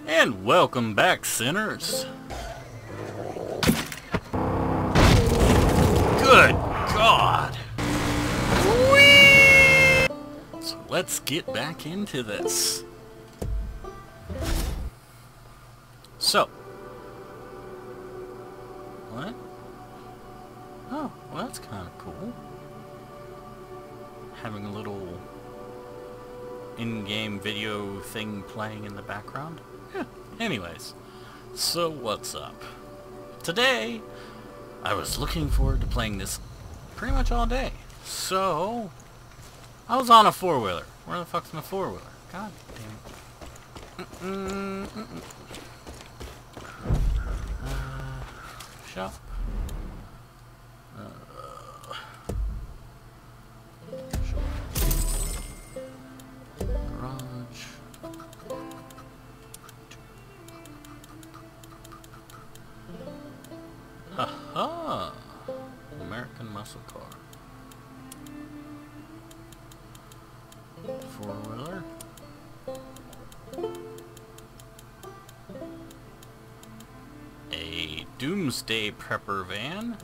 And welcome back, sinners. Good God. Whee! So let's get back into this. So. What? Oh, well that's kind of cool. Having a little in-game video thing playing in the background. Yeah. Anyways, so what's up? Today, I was looking forward to playing this pretty much all day. So, I was on a four-wheeler. Where the fuck's my four-wheeler? God damn it. Shop. Garage. Aha! American muscle car. Four-wheeler. A doomsday prepper van.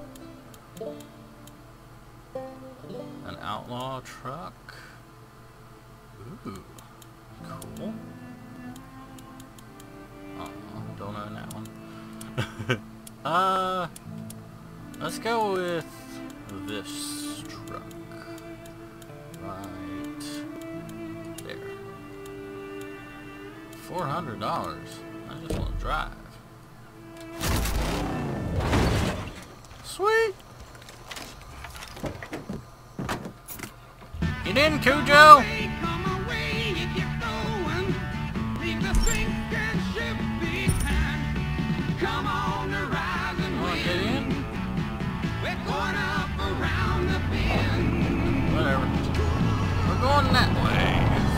An outlaw truck. Ooh, cool. Don't own that one. Let's go with this truck. Right there. $400. I just want to drive. Sweet. Get in, Cujo. Whatever. We're going that way.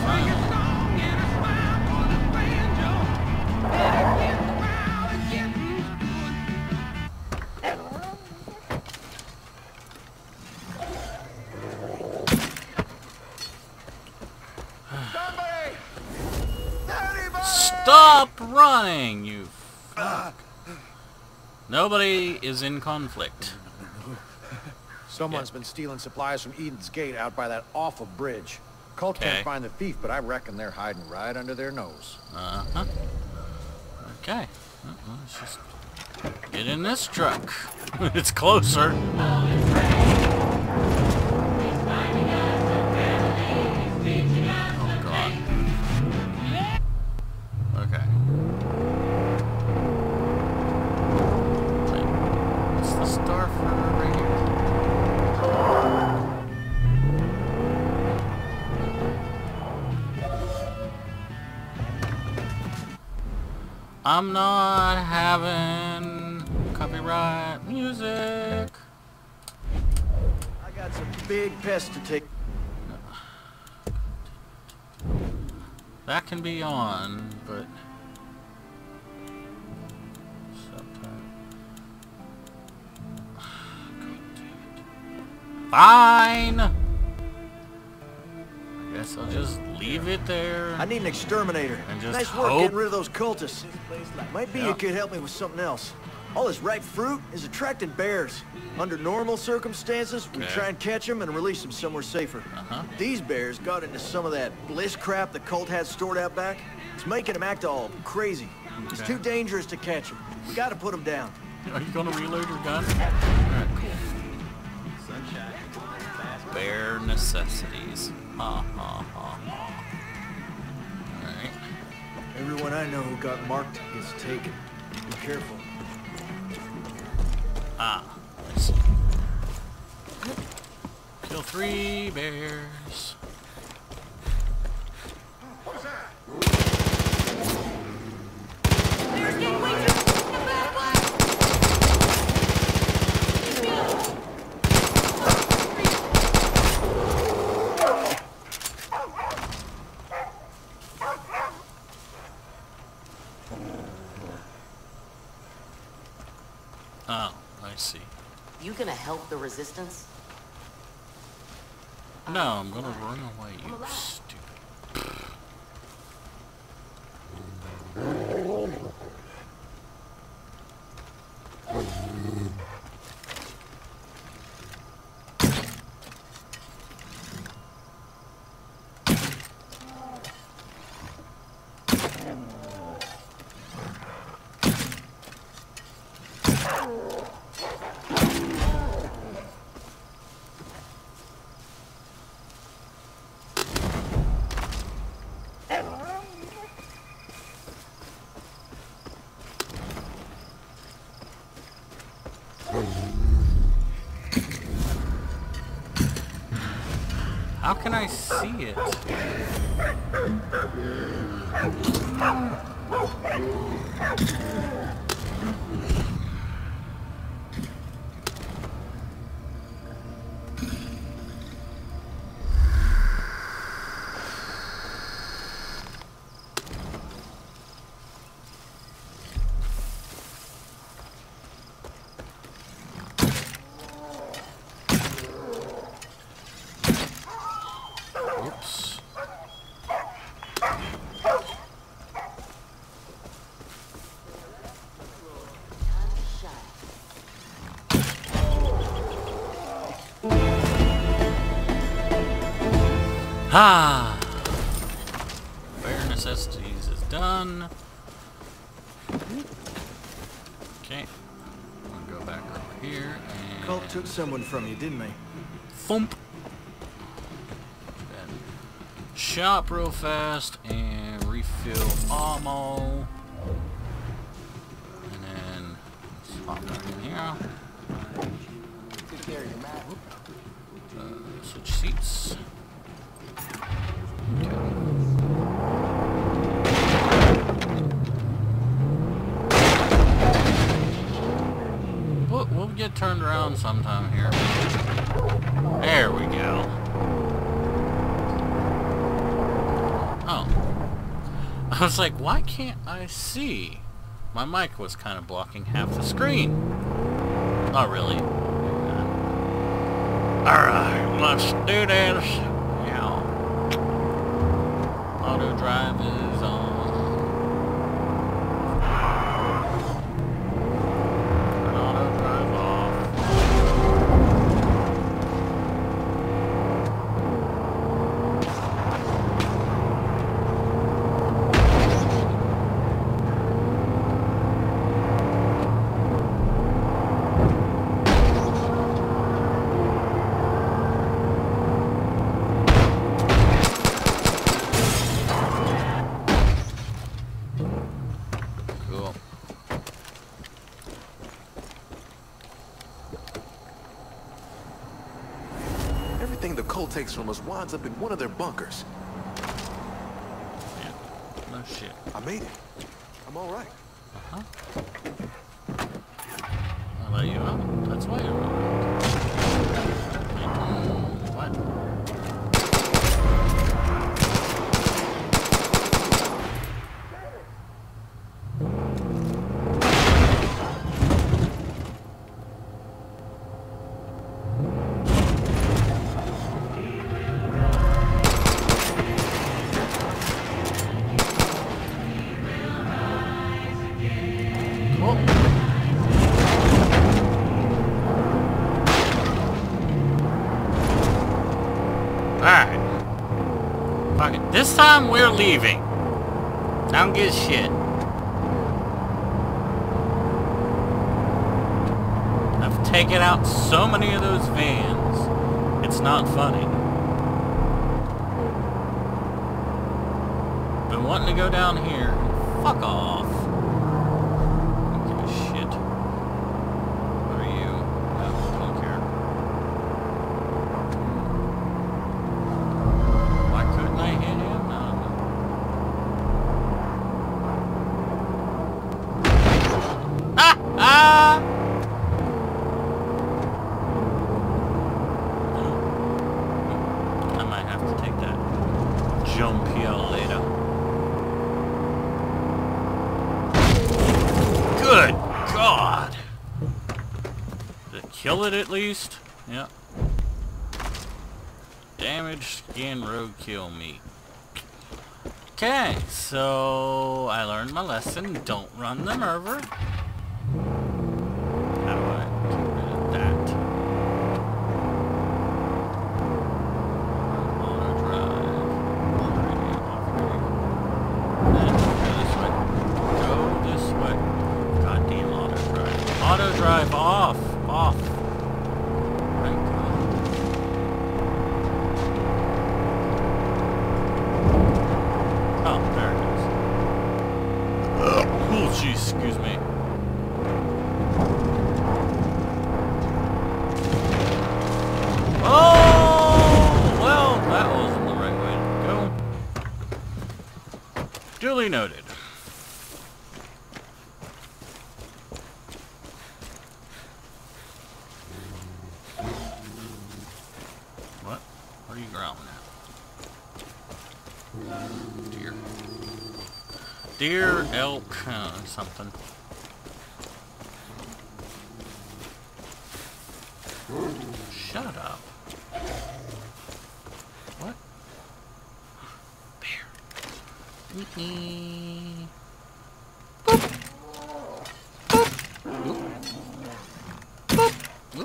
Stop running, you fuck. Nobody is in conflict. Someone's been stealing supplies from Eden's Gate out by that awful bridge. Cult can't find the thief, but I reckon they're hiding right under their nose. Uh-huh. Okay. Let's just get in this truck. It's closer. Oh, God. Okay. Wait. What's the star for right here? I'm not having copyright music. I got some big pests to take. That can be on, but fine. I guess I'll just leave it there. I need an exterminator. And just nice work hope. getting rid of those cultists. Might be you could help me with something else. All this ripe fruit is attracting bears. Under normal circumstances, we try and catch them and release them somewhere safer. These bears got into some of that bliss crap the cult has stored out back. It's making them act all crazy. It's too dangerous to catch them. We gotta put them down. Are you gonna reload your gun? Alright, cool. Bare necessities. Ha ha ha ha. Alright. Everyone I know who got marked gets taken. Be careful. Ah, I see. Kill 3 bears. Oh, I see. You gonna help the resistance? No, I'm gonna run away, you stupid. How can I see it? Oops. Ah! Bare necessities is done. Okay. I'm gonna go back over here and... Cult took someone from you, didn't they? Thump! Then shop real fast and refill ammo. And then let's hop back in here. Switch seats. We'll get turned around sometime here. There we go. Oh. I was like, why can't I see? My mic was kind of blocking half the screen. Not really. Alright, let's do this. Yeah. Auto drive is on. Auto drive off. Cool. Everything the cult takes from us winds up in one of their bunkers. Yeah. No shit. I made it. I'm all right. Uh-huh. I'll let you out. That's why you're right. What? Alright. Fuck it. This time we're leaving. I don't give a shit. I've taken out so many of those vans. It's not funny. Been wanting to go down here. Fuck off. Don't give a shit. What are you? No, don't care. Why couldn't I hit him? I don't know. Ah! Ah! I might have to take that jump here later. Good God! Did it kill it at least? Yep. Damaged skin roadkill meat. Okay, so I learned my lesson. Don't run them over. How do I get rid of that? Auto drive. Then go this way. Go this way. Goddamn auto drive. Auto drive off. Off. Thank God. Oh, there it is. Oh, jeez, excuse me. Oh, well, that noted. What? What are you growling at? Deer. Deer, elk, something. Shut up. What? Bear. Boop. Boop. Boop. Boop.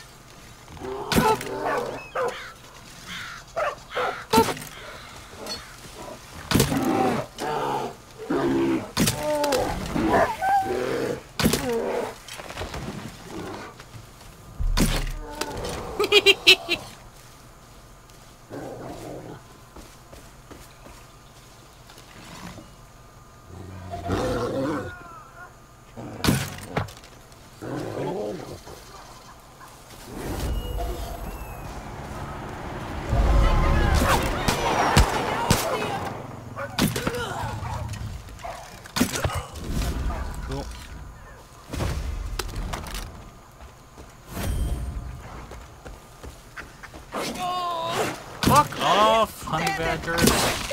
Cool. Fuck off, honey badgers.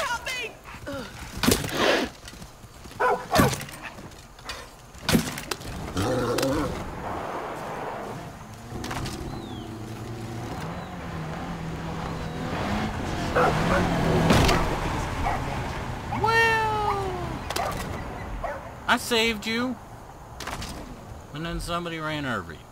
Well, I saved you, and then somebody ran over you.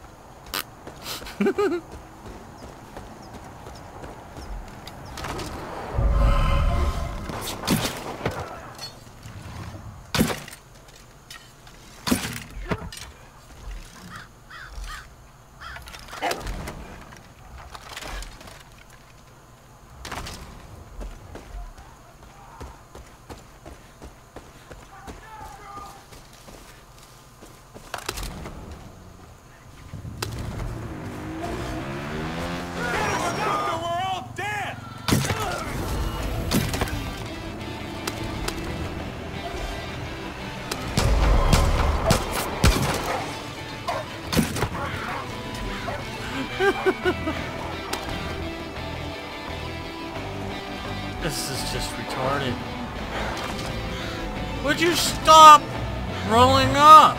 This is just retarded. Would you stop rolling up?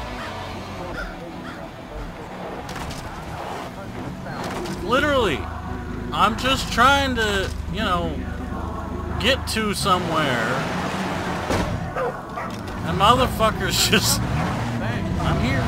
Literally, I'm just trying to, you know, get to somewhere. And motherfuckers just... I'm here.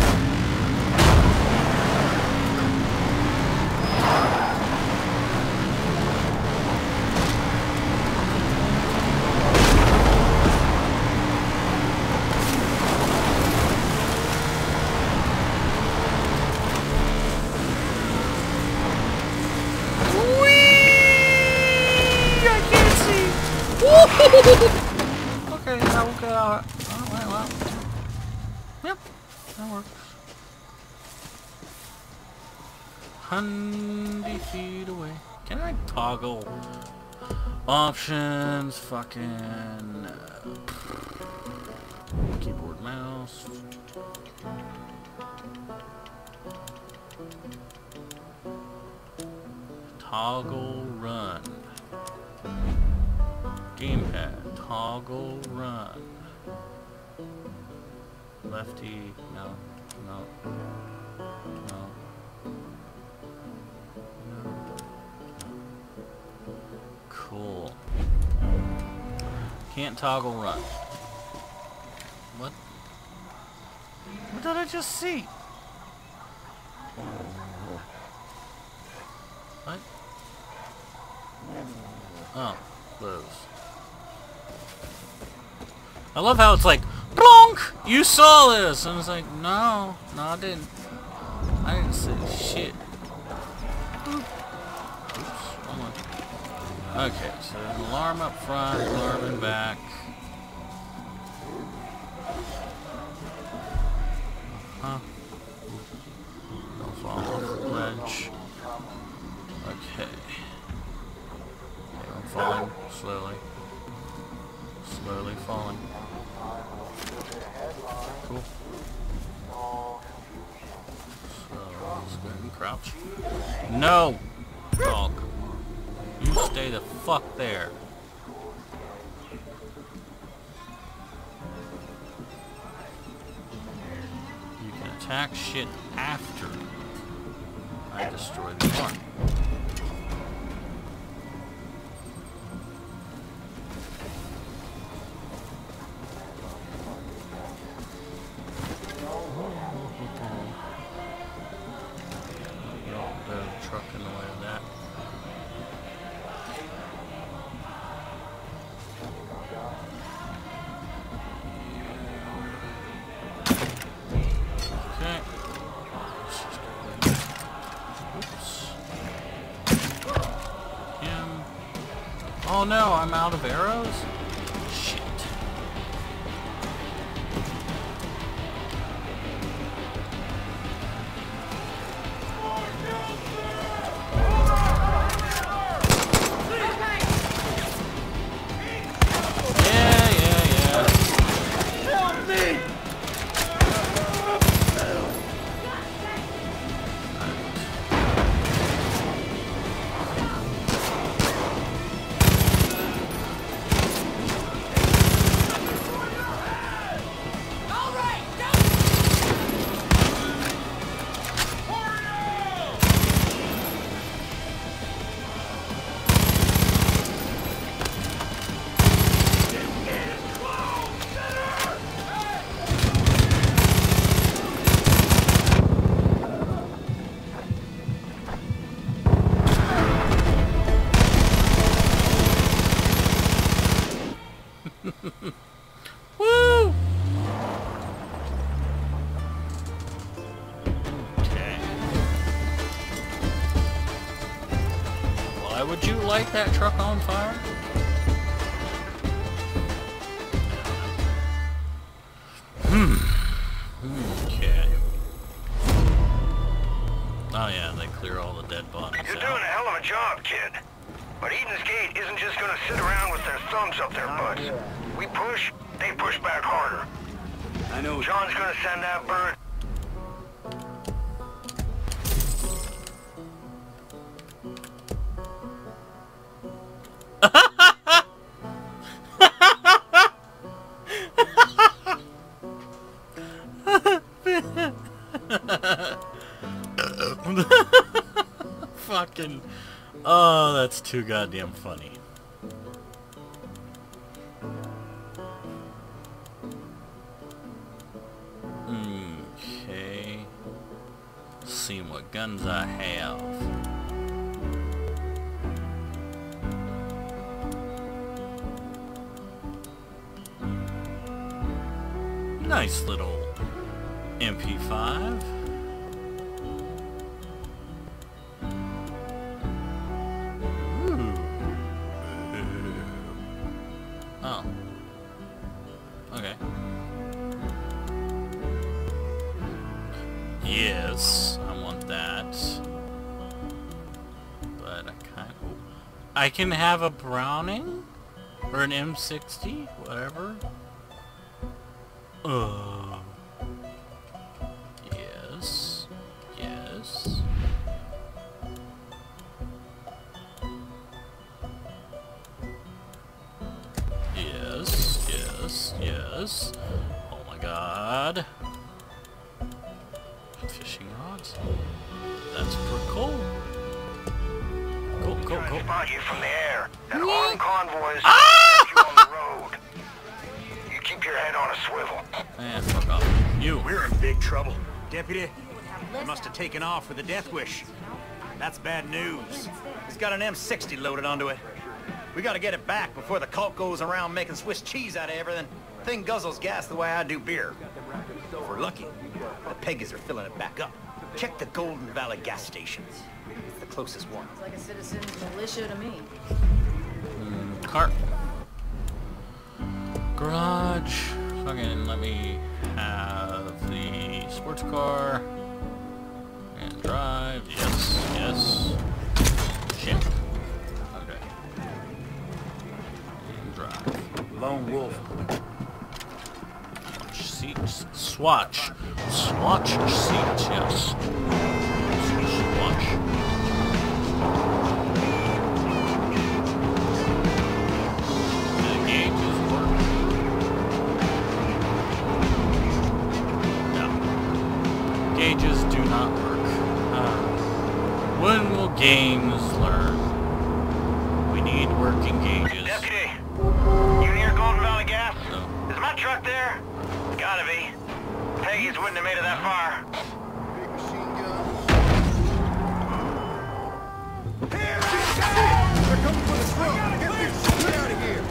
Okay, I will get out. Alright, well. Yep, that works. 100 feet away. Can I toggle options? Fucking keyboard, mouse. Toggle run. Gamepad, toggle run. Lefty, no, no, no, no. Cool. Can't toggle run. What? What did I just see? What? Oh, close. I love how it's like, plonk! You saw this! And it's like, no, I didn't. I didn't see shit. Oops, hold on. Okay, so an alarm up front, alarm in back. Huh? Don't fall off the ledge. Okay. I'm falling slowly. slowly falling. Cool. So, let's go ahead and crouch. No! Dog. You stay the fuck there. You can attack shit after I destroy the one. Truck in the way of that. Okay. Oops. Him. Oh no, I'm out of arrows? Shit. Woo! Okay. Why would you light that truck on fire? Okay. Oh yeah, they clear all the dead bodies. You're doing a hell of a job, kid. But Eden's Gate isn't just gonna sit around with their thumbs up their butts. We push, they push back harder. I know. John's gonna send that bird. Fucking... Oh, that's too goddamn funny. Okay. Seeing what guns I have. Nice little MP5. Oh. Okay. Yes, I want that. But I can't... I can have a Browning? Or an M60? Whatever. Yes. Yes. Yes, yes, yes. Oh my god. Fishing rods? That's pretty cool. Cool, cool, Trying cool. to spot you from the air. That armed convoy is you on the road. You keep your head on a swivel. Man, fuck off. You. We're in big trouble. Deputy, we must have taken off for the Death Wish. That's bad news. He's got an M60 loaded onto it. We gotta get it back before the cult goes around making Swiss cheese out of everything. Thing guzzles gas the way I do beer. If we're lucky, the Peggies are filling it back up. Check the Golden Valley gas stations. It's the closest one. It's like a citizen's militia to me. Cart. Garage. Fucking let me have the sports car. And drive. Yes, yes. Shit. Okay. And drive. Lone wolf. Swatch seats. Swatch. Swatch seats, yes. Swatch. The gauges work. No. Gauges do not work. When will games learn? We need working gauges. Deputy, you near Golden Valley Gas? No. Is my truck there? Gotta be. Peggy's wouldn't have made it that far. They're coming for the truck. Get this shit out of here.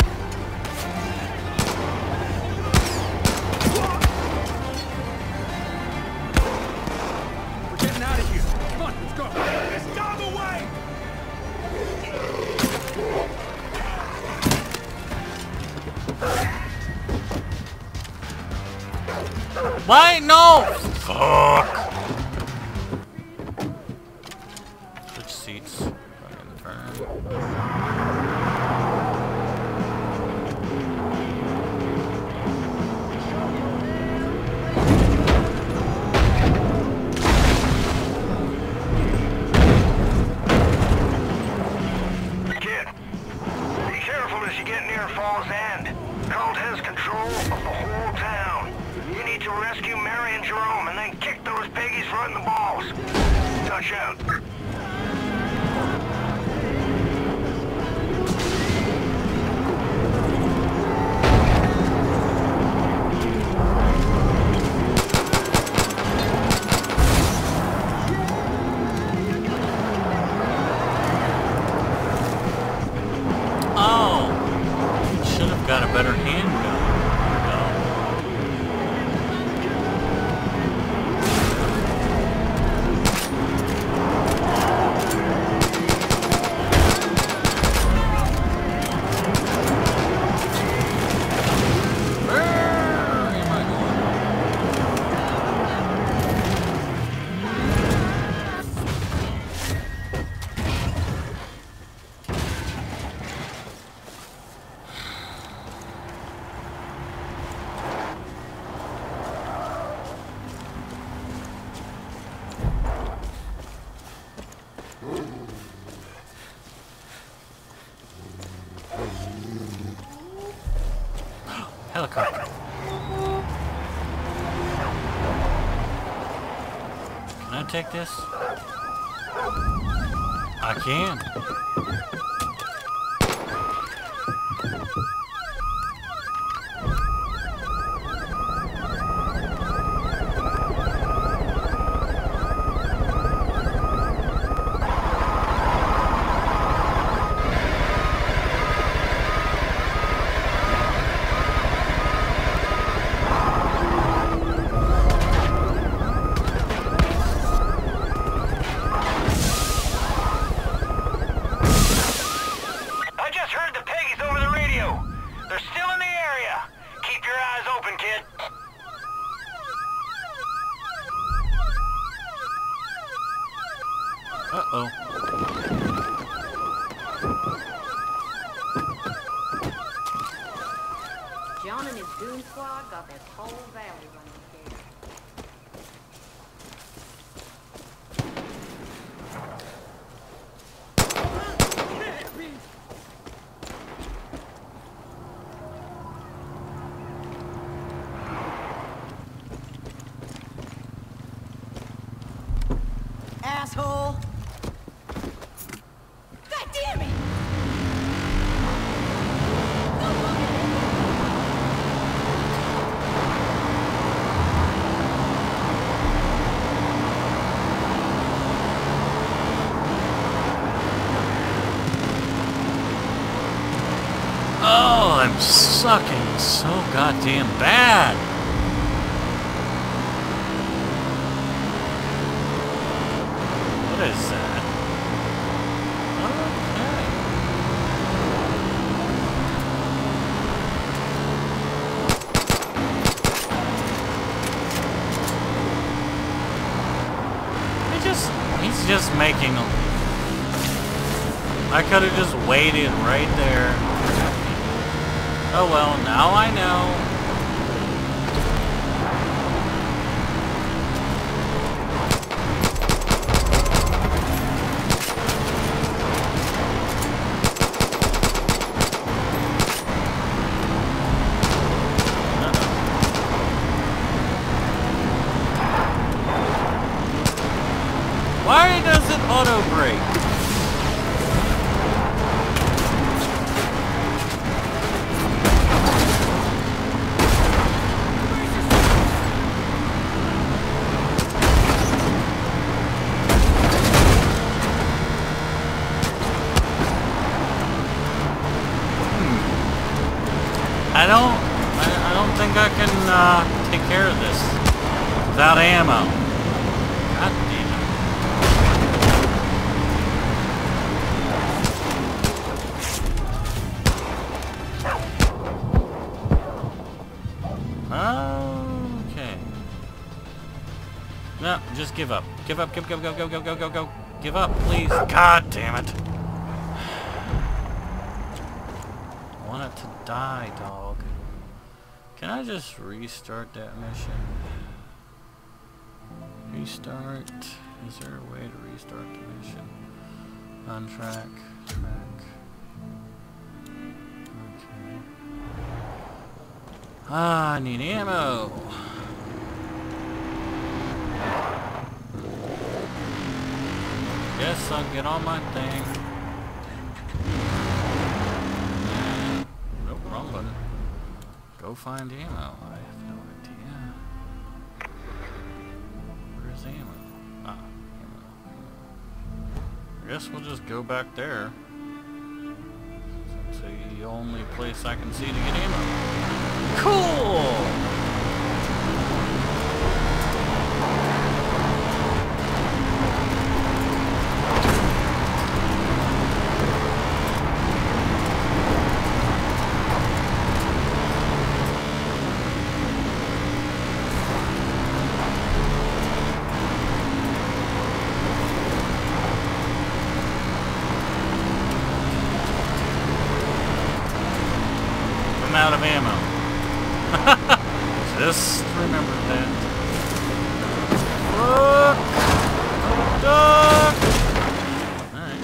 We're getting out of here. Come on, let's go. It's down the way. Why? No! Fuck! Switch seats. Fucking turn. Kid, be careful as you get near Falls End. Colt has control of the whole town. You need to rescue Mary and Jerome and then kick those piggies right in the balls. Touch out. Oh! Should have got a better handgun. Helicopter. Can I take this? I can. Uh-oh. John and his goon squad got this whole valley running scared. Asshole! God damn it! Oh, I'm sucking so goddamn bad. What is that? Okay. He's just making them. I could have just waited right there. Oh well, now I know. Why does it auto brake? I don't think I can take care of this without ammo. God damn it. Okay. No, just give up. Give up. Go. Give up, please. God damn it. I want it to die, dog. Can I just restart that mission? Restart. Is there a way to restart the mission? On track. Okay. Ah, I need ammo. Guess I'll get on my thing. Nope, wrong button. Go find ammo. I have no idea. Where's ammo? Ah, ammo. I guess we'll just go back there. It's the only place I can see to get ammo. Cool! I'm out of ammo. Just remember that. Look! Duck! Alright.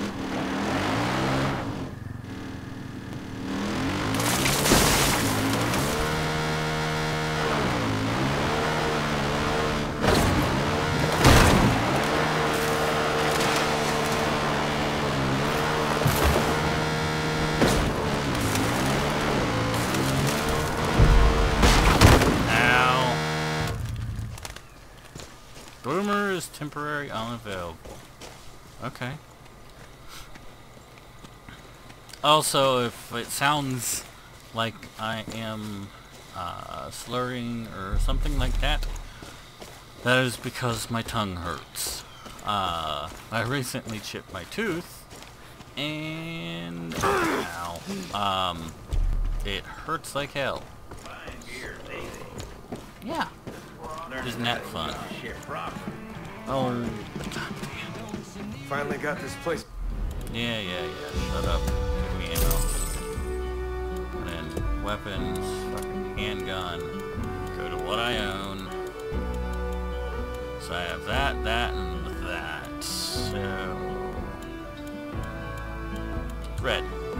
Boomer is temporary unavailable. Okay. Also, if it sounds like I am slurring or something like that, that is because my tongue hurts. I recently chipped my tooth, and ow, it hurts like hell. Yeah. Isn't that fun? Oh, God damn. Finally got this place. Yeah. Shut up. Give me ammo. And then weapons, fucking handgun. Go to what I own. So I have that, and that. So red.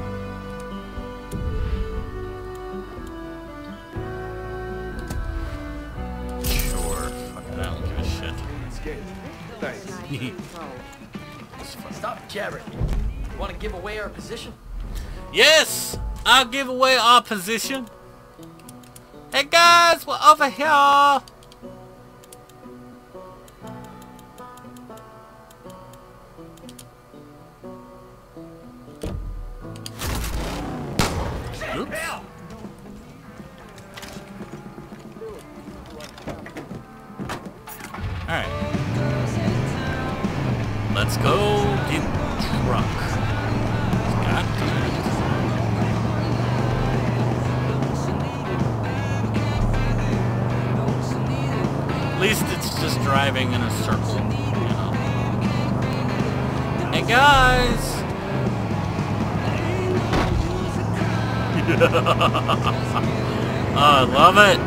Thanks. Stop jabbering. You want to give away our position? Yes! I'll give away our position. Hey guys, we're over here. Oops. Alright. Let's go get drunk. God damn it. At least it's just driving in a circle, you know. Hey guys! Oh, I love it.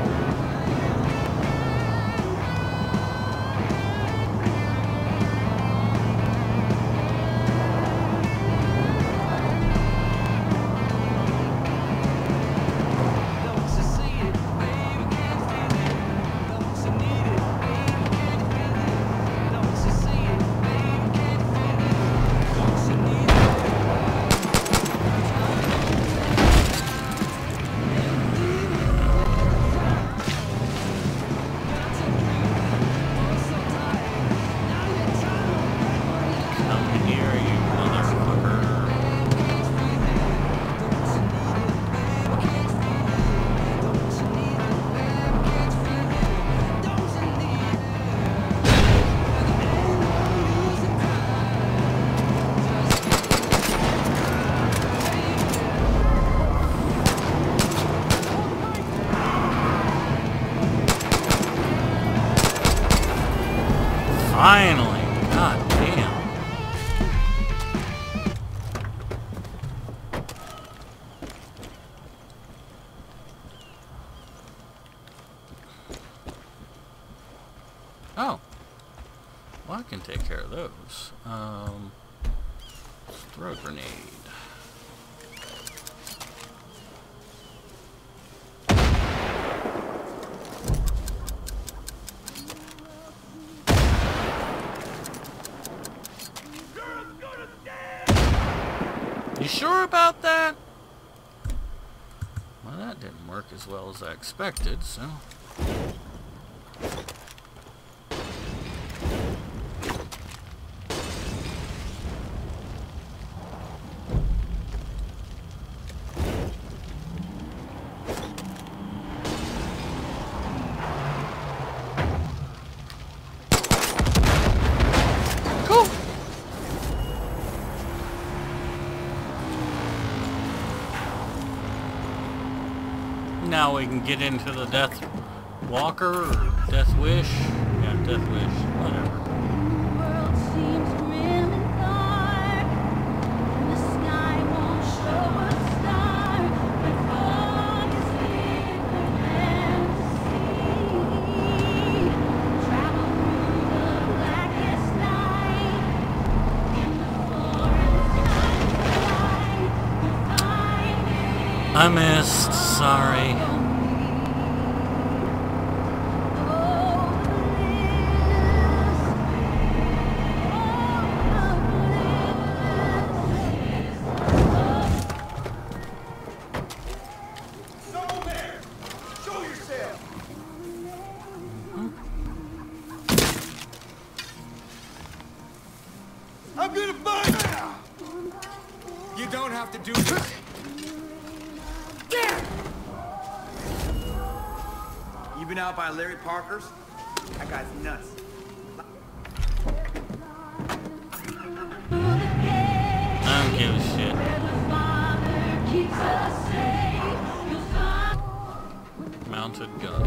Finally! God damn. Oh. Well, I can take care of those. Throw a grenade. You sure about that? Well, that didn't work as well as I expected, so... Now we can get into the Death Walker or Death Wish. Yeah, Death Wish, whatever. I missed, sorry. Show yourself! I'm gonna find you! You don't have to do this. You been out by Larry Parker's? That guy's nuts. I don't give a shit. Mounted gun.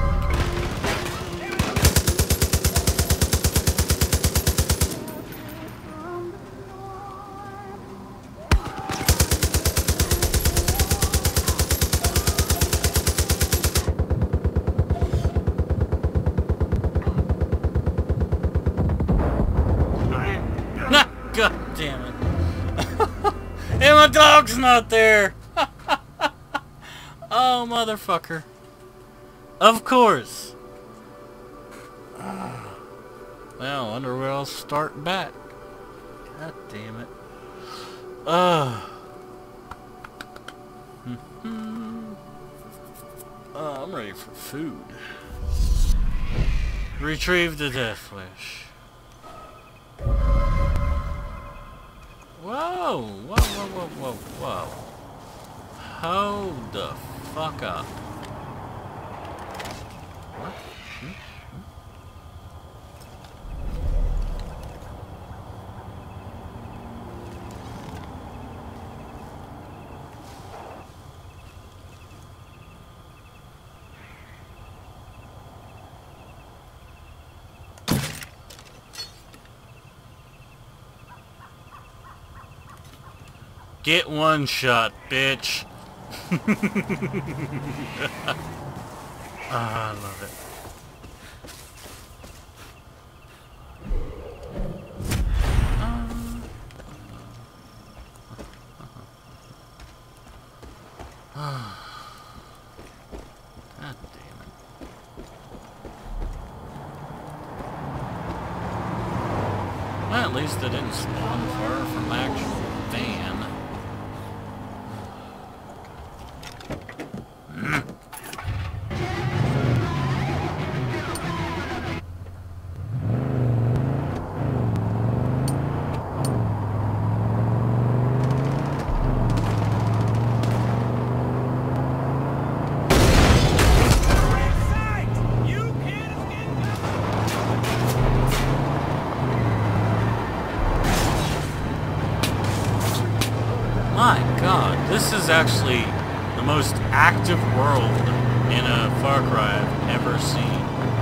God damn it. And my dog's not there. Oh, motherfucker. Of course. Well, I wonder where I'll start back. God damn it. I'm ready for food. Retrieve the Death Wish. Whoa! Whoa, whoa, whoa, whoa, whoa. Hold the fuck up. What? Get one shot, bitch. I love it. God damn it. Well, at least it didn't spawn far from my actual van. My god, this is actually the most active world in a Far Cry I've ever seen.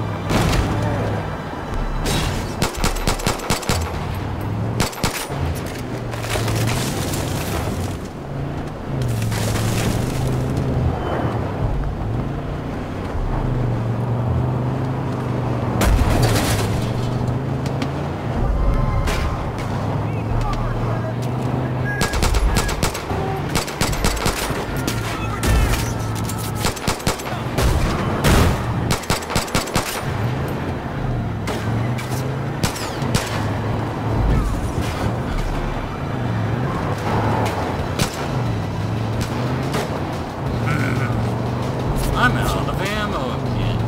I'm out of ammo again.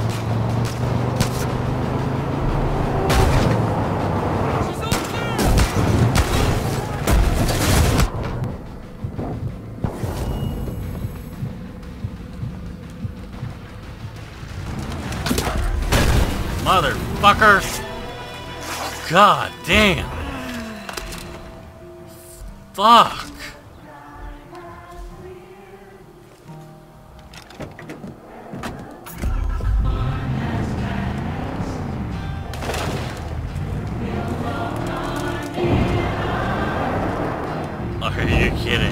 Motherfucker! God damn! Fuck! Are you kidding?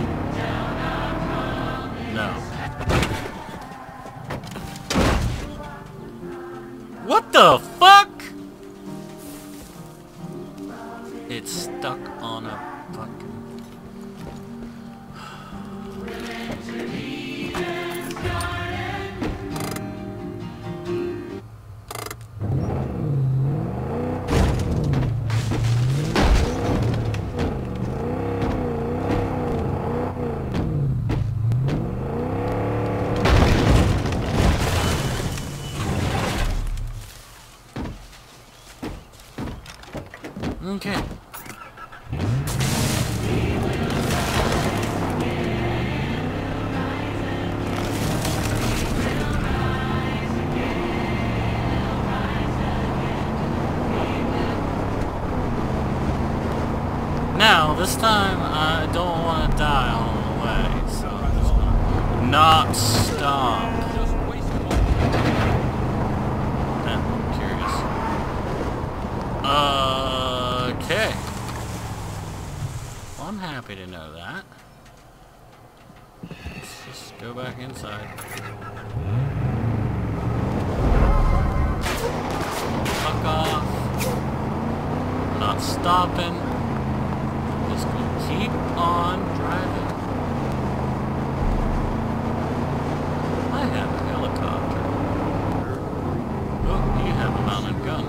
No. What the fuck? It's stuck on a fucking... Okay. Now, this time, I don't want to die all the way, so I'm just gonna not stop. I'm curious. Okay. Well, I'm happy to know that. Let's just go back inside. Fuck off. Not stopping. Just gonna keep on driving. I have a helicopter. Oh, you have a mounted gun.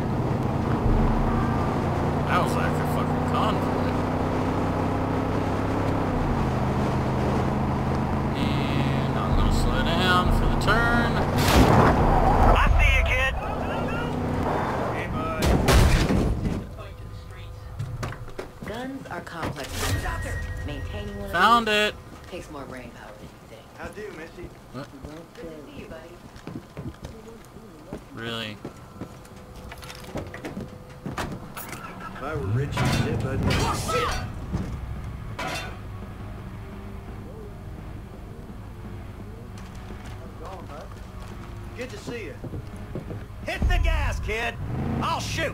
That was like a fucking convoy. And I'm gonna slow down for the turn. I see you, kid. Hey, bud. Guns are complex. Maintaining one Found of it. these takes more brain power than you think. How do, Missy? What? Good to see you, buddy. Really? If I were rich and zip, I'd... Oh, shit! Good to see you. Hit the gas, kid. I'll shoot.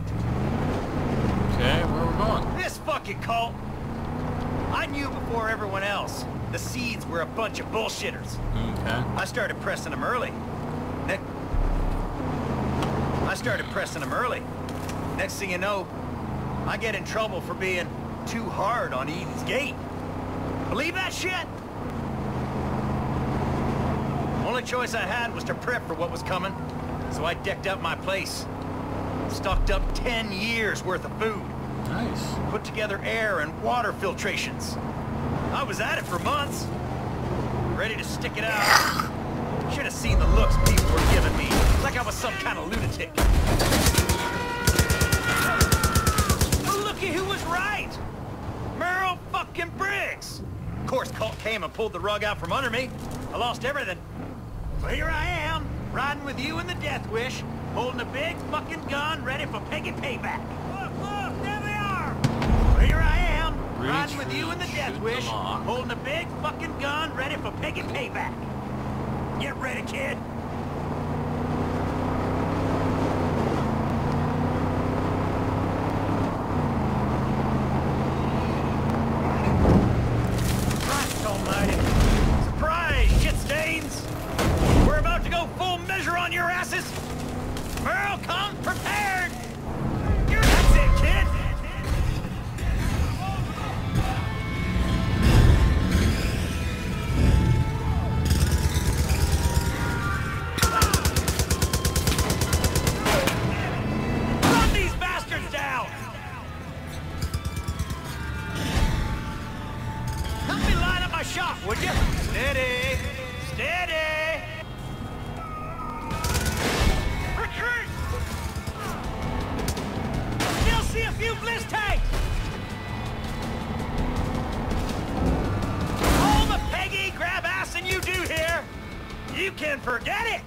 Okay, where are we going? This fucking cult. I knew before everyone else. the Seeds were a bunch of bullshitters. Okay. I started pressing them early. Next thing you know, I get in trouble for being too hard on Eden's Gate. Believe that shit? Only choice I had was to prep for what was coming, so I decked up my place. Stocked up 10 years worth of food. Nice. Put together air and water filtrations. I was at it for months. Ready to stick it out. Should have seen the looks people were giving me, like I was some kind of lunatic. Oh, looky who was right! Merle fucking Briggs! Of course, Colt came and pulled the rug out from under me. I lost everything. So here I am, riding with you in the Death Wish, holding a big fucking gun ready for Peggy payback. Look, there they are! So here I am, riding with you in the Death Wish, holding a big fucking gun ready for Peggy payback. Get ready, kid. Christ almighty. Surprise, shit stains. We're about to go full measure on your asses. Merle, come prepared. That's it, kid. Would you? Steady! Steady! Retreat! Still see a few bliss tanks! All the Peggy grab ass and you do here, you can forget it!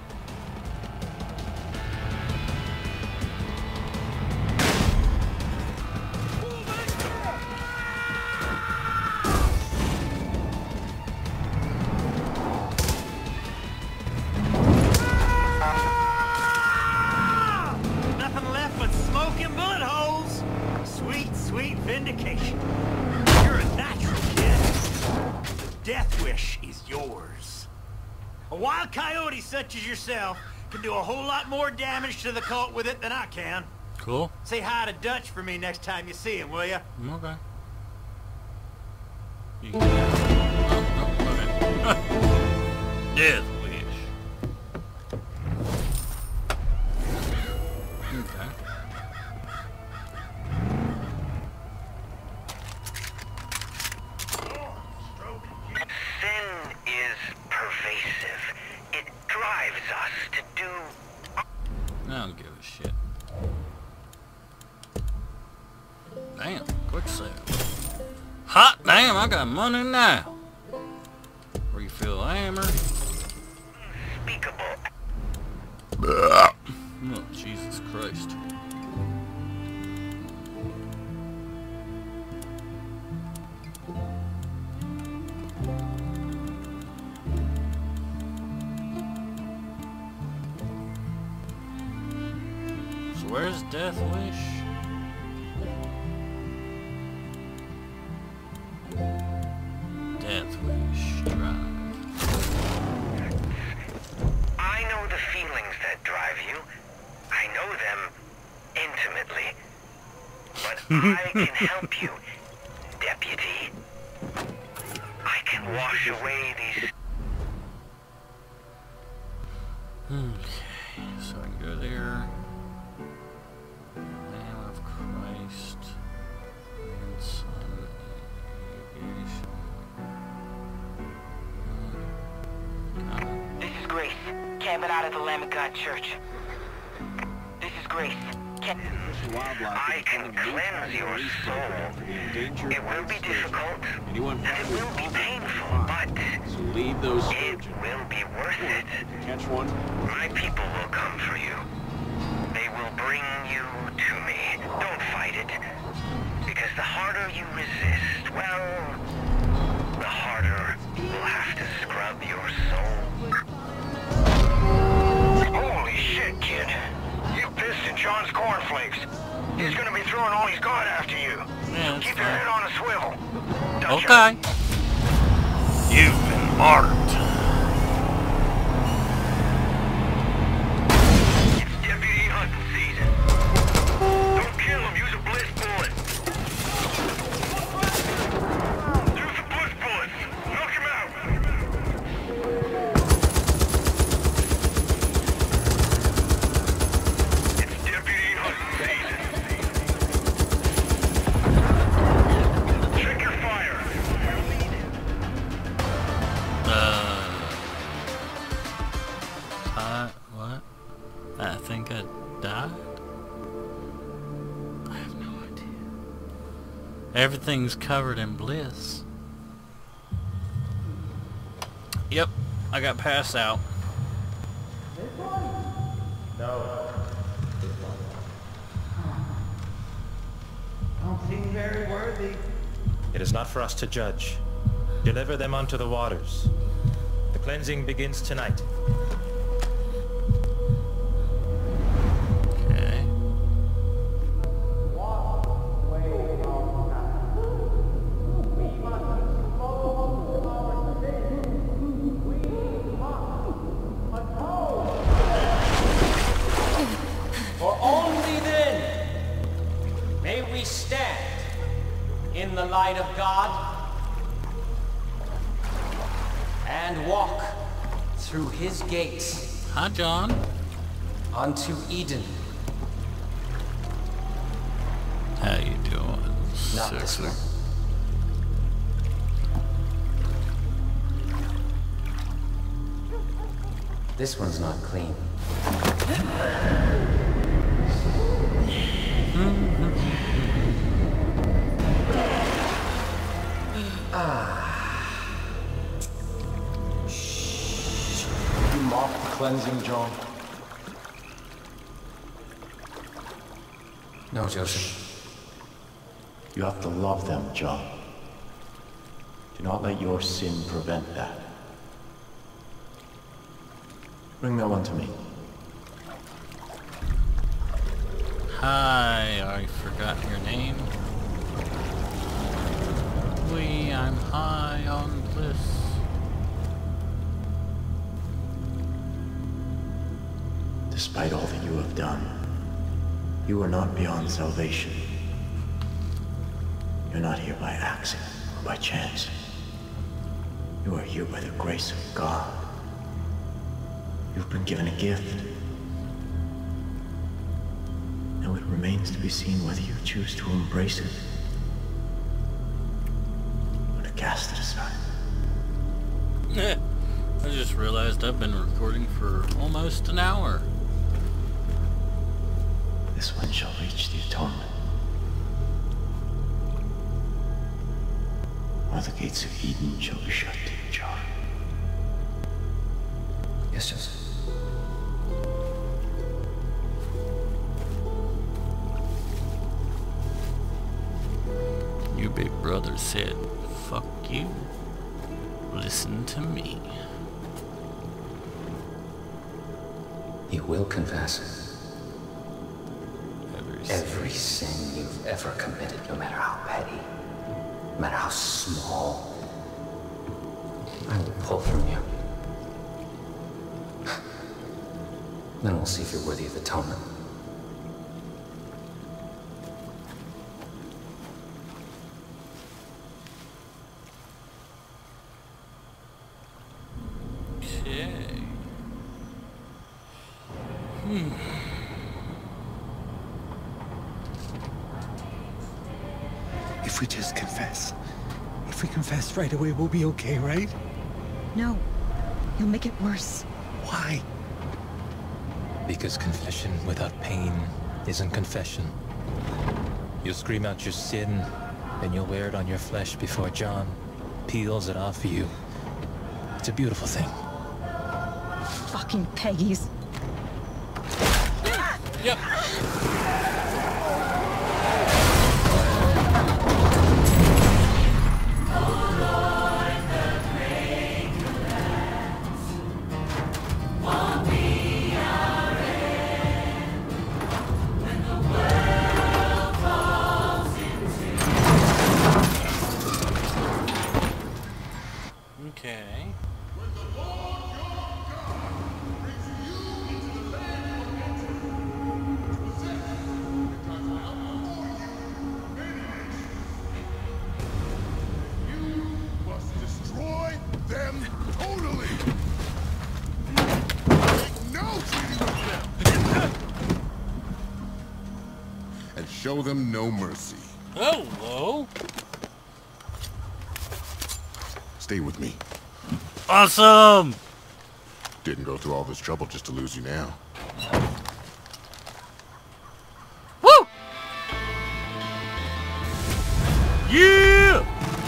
Vindication. You're a natural, kid. The Death Wish is yours. A wild coyote such as yourself can do a whole lot more damage to the cult with it than I can. Cool. Say hi to Dutch for me next time you see him, will you? Okay. Okay. Death Wish. Okay. I don't give a shit. Damn, quick sale. Hot damn, I got money now. Refill hammer. Oh, Jesus Christ. Where's Death Wish? Death Wish Drive. I know the feelings that drive you. I know them intimately. But I can help you, Deputy. I can wash away these... Okay, so I can go there. Lamb of Christ. Grandson. Aviation. This is Grace, camping out at the Lamb of God Church. This is Grace. I can cleanse your soul. It will be difficult, and it will be painful, but it will be worth it. My people will come for you. They will bring you to me. Don't fight it, because the harder you resist, well, the harder we'll have to scrub your soul. Holy shit, kid. You pissed in John's cornflakes. He's gonna be throwing all he's got after you. Yeah, keep your head on a swivel. Okay. You've been marked. It's deputy hunting season. Don't kill him, use a bliss bullet. Use the bliss bullets. Knock him out. It's deputy hunting season. Check your fire. What? I think I died? I have no idea. Everything's covered in bliss. Yep, I got passed out. No. Don't seem very worthy. It is not for us to judge. Deliver them unto the waters. The cleansing begins tonight. Okay. For only then may we stand in the light of God and walk through his gates. Hi, John. Unto Eden. How you doing, Not this sexy? one. This one's not clean. You mock the cleansing, John? No, Joseph. You have to love them, John. Do not let your sin prevent that. Bring that one to me. Hi, I forgot your name. I'm high on bliss. Despite all that you have done, you are not beyond salvation. You're not here by accident or by chance. You are here by the grace of God. You've been given a gift. Now it remains to be seen whether you choose to embrace it or to cast it aside. I just realized I've been recording for almost an hour. This one shall reach the atonement. Or the gates of Eden shall be shut to you, John. Yes, Joseph. Your big brother said, fuck you. Listen to me. You will confess every sin you've ever committed, no matter how petty, no matter how small. I will pull from you. Then we'll see if you're worthy of atonement. Okay. If we just confess. If we confess right away, we'll be okay, right? No. You'll make it worse. Why? Because confession without pain isn't confession. You'll scream out your sin, then you'll wear it on your flesh before John peels it off you. It's a beautiful thing. Fucking Peggies. Yep. Okay. Show them no mercy. Hello. Stay with me. Awesome. Didn't go through all this trouble just to lose you now. Woo! Yeah!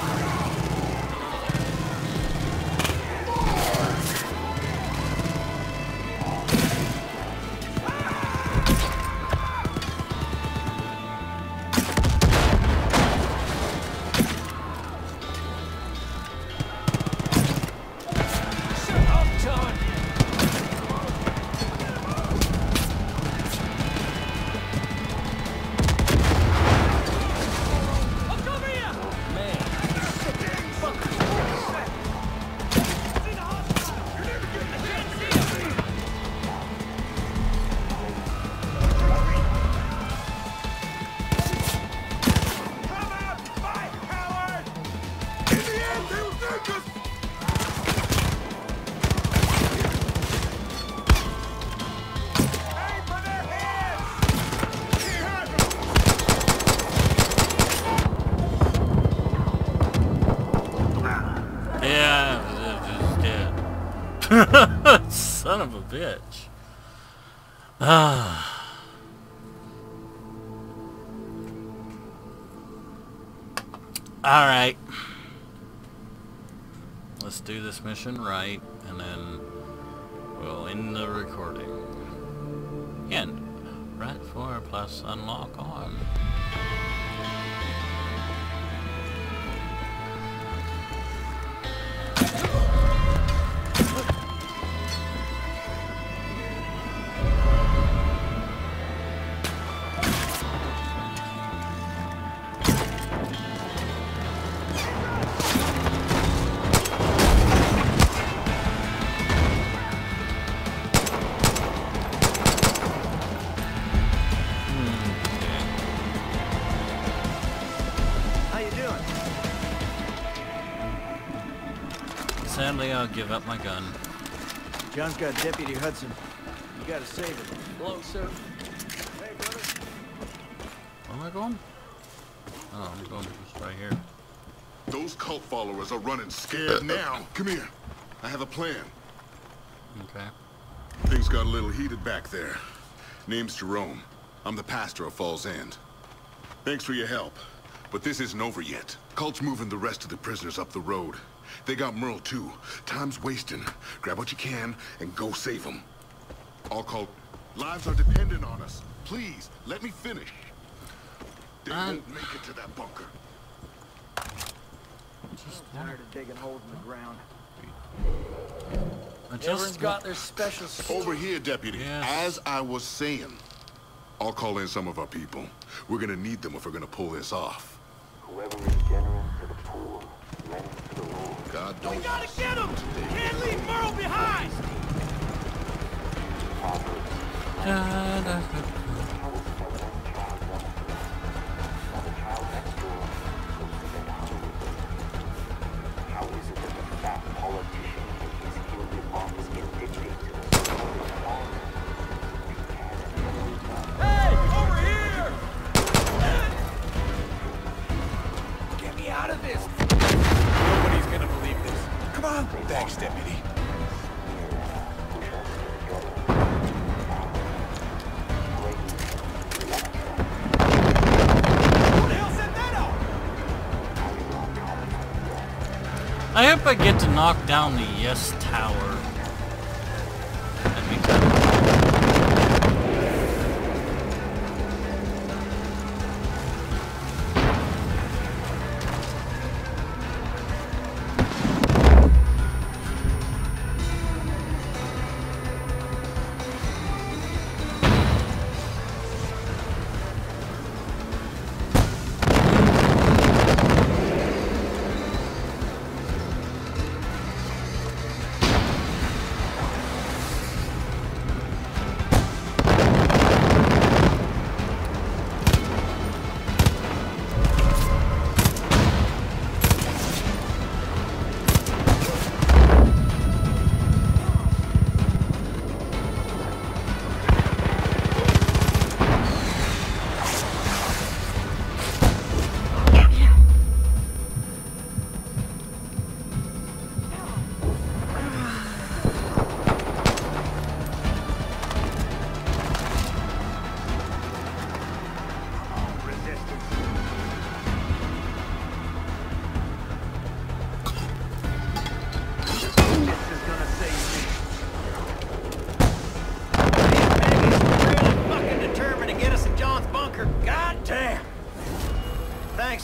Son of a bitch. Alright. Let's do this mission right, and then we'll end the recording. End. Right 4 plus unlock on. Sadly, I'll give up my gun. John's got Deputy Hudson. You gotta save him. Hello, sir. Hey, brother. Where am I going? Oh, I'm going just right here. Those cult followers are running scared now. Come here. I have a plan. Okay. Things got a little heated back there. Name's Jerome. I'm the pastor of Falls End. Thanks for your help. But this isn't over yet. Cult's moving the rest of the prisoners up the road. They got Merle too. Time's wasting. Grab what you can and go save them. All Cult lives are dependent on us. Please, let me finish. They won't make it to that bunker. Just tired of digging holes in the ground. Everyone's got their special over here, Deputy. Yes. As I was saying, I'll call in some of our people. We're gonna need them if we're gonna pull this off. Whoever is generous to the poor, lends to the Lord. God don't. We gotta get him! Can't leave Merle behind! How is it that the fat politician in his gilded office can dictate to the smallest farmer? Hey! Over here! Get me out of this! Nobody's gonna believe this. Come on! Thanks, Deputy. I hope I get to knock down the Yes Tower. That'd be good.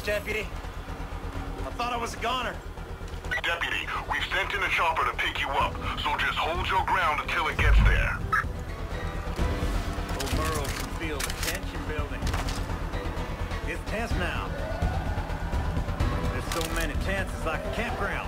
Deputy. I thought I was a goner. Deputy, we've sent in a chopper to pick you up, so just hold your ground until it gets there. Old Burrows can feel the tension building. It's tense now. There's so many tents, it's like a campground.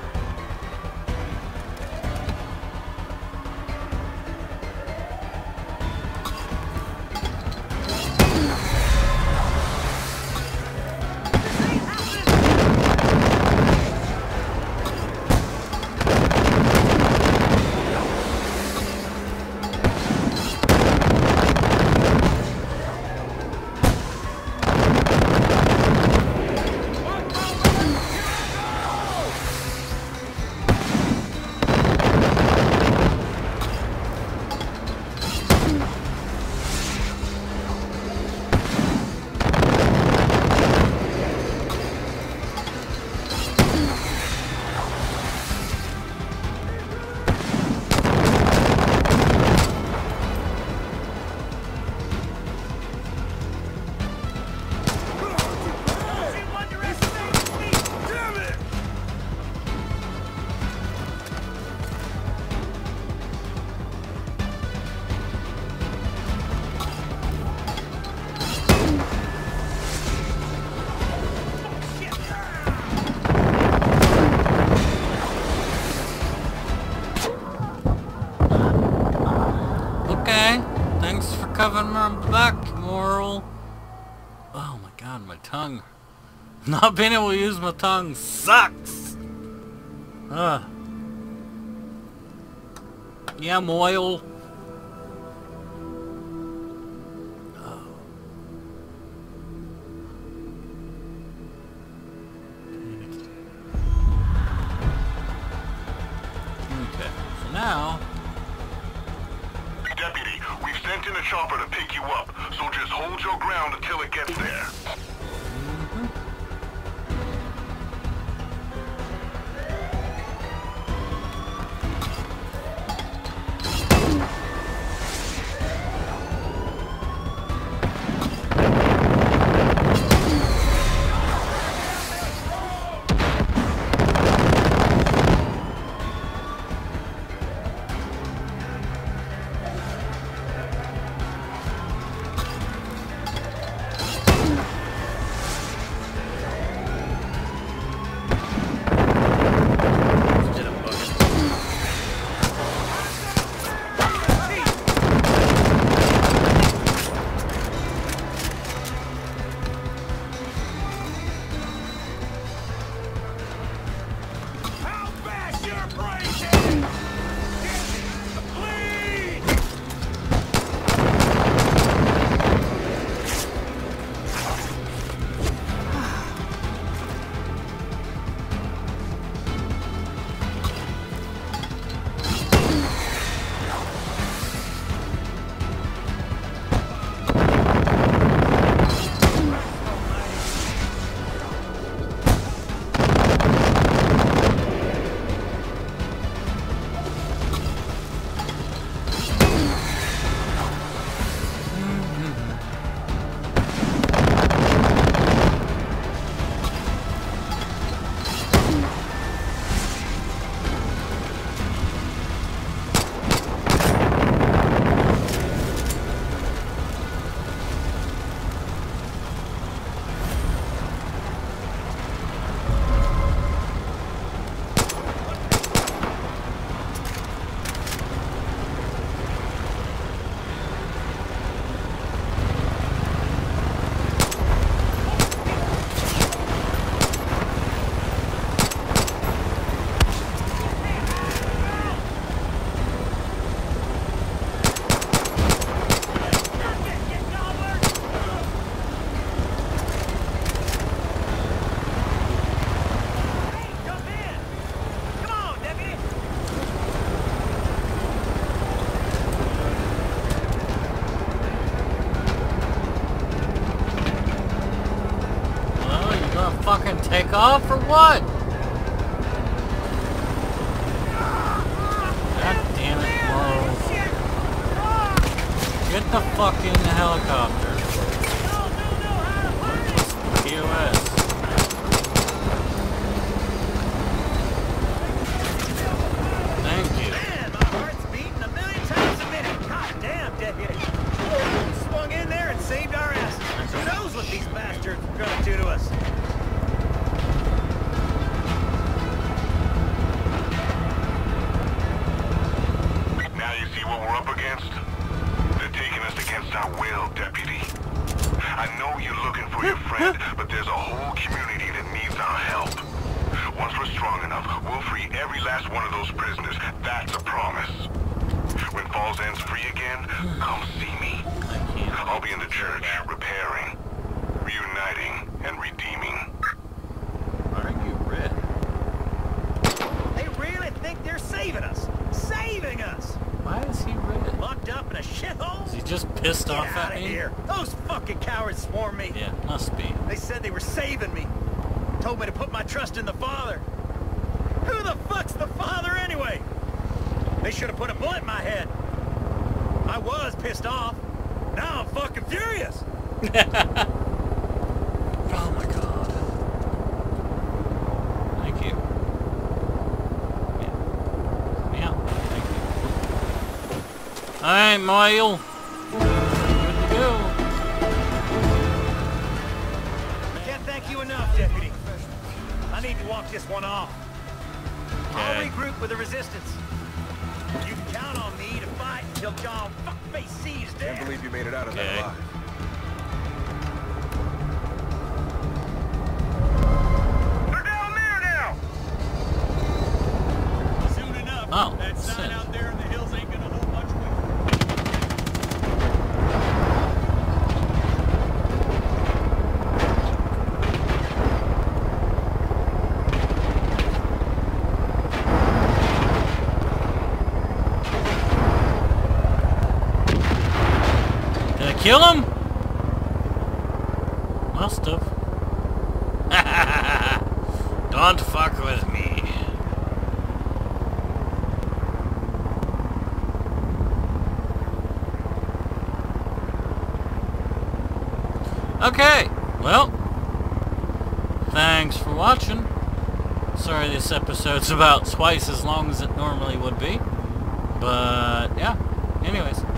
Covering my back, Moral. Oh my god, my tongue. Not being able to use my tongue sucks. Yeah, Moyle. Okay, so now. Deputy, we've sent in a chopper to pick you up, so just hold your ground until it gets there. Fucking take off or what? God damn it, Morrow. Get the fuck in the helicopter. POS. I will, Deputy. I know you're looking for your friend, but there's a whole community that needs our help. Once we're strong enough, we'll free every last one of those prisoners. That's a promise. When Falls End's free again, come see me. I'll be in the church, repairing, reuniting, and redeeming. Why are you red? They really think they're saving us. Saving us! Why is he red? Locked up in a shithole? Is he just pissed off Get out at of me? here. Those fucking cowards swarmed me. Yeah, must be. They said they were saving me. Told me to put my trust in the Father. Who the fuck's the Father anyway? They should have put a bullet in my head. I was pissed off. Now I'm fucking furious. Oh my god. Thank you. Yeah, thank you. Alright, Moyle. Good to go. Can't thank you enough, Deputy. I need to walk this one off. I'll regroup with the resistance. You can count on me to fight until John Fuckface sees death. Can't believe you made it out of that alive. They're down there now! Soon enough, Oh, that sign shit. out there in the hills ain't gonna hold much weight. Did I kill him? Must have. Don't fuck with me. Okay, well, thanks for watching. Sorry this episode's about twice as long as it normally would be. But, yeah, anyways.